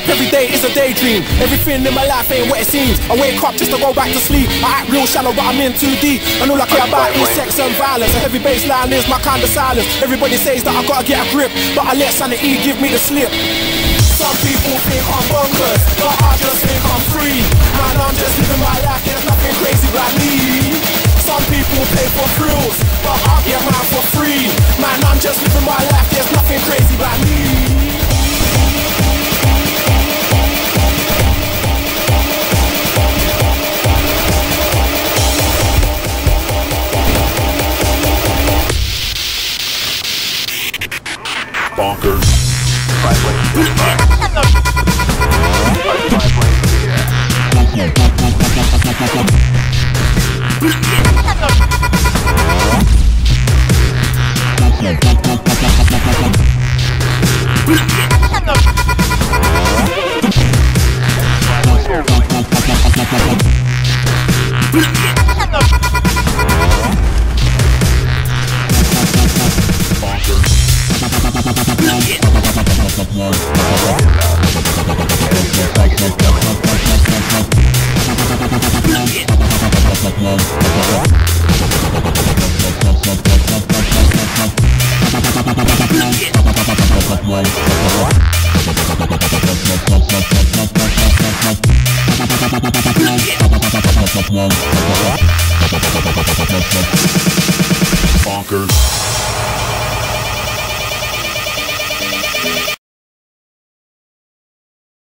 Every day is a daydream. Everything in my life ain't what it seems. I wake up just to go back to sleep. I act real shallow but I'm in too deep. And all I care about is sex and violence. A heavy bassline is my kind of silence. Everybody says that I gotta get a grip, but I let sanity give me the slip. Some people think I'm bonkers, but I just think I'm free. Man, I'm just living my life, there's nothing crazy about me. Some people pay for thrills, but I get mine for free. Man, I'm just living my life, there's nothing crazy about me. Bonkers. 5 lanes. 5 lanes. Yeah. Bonkers.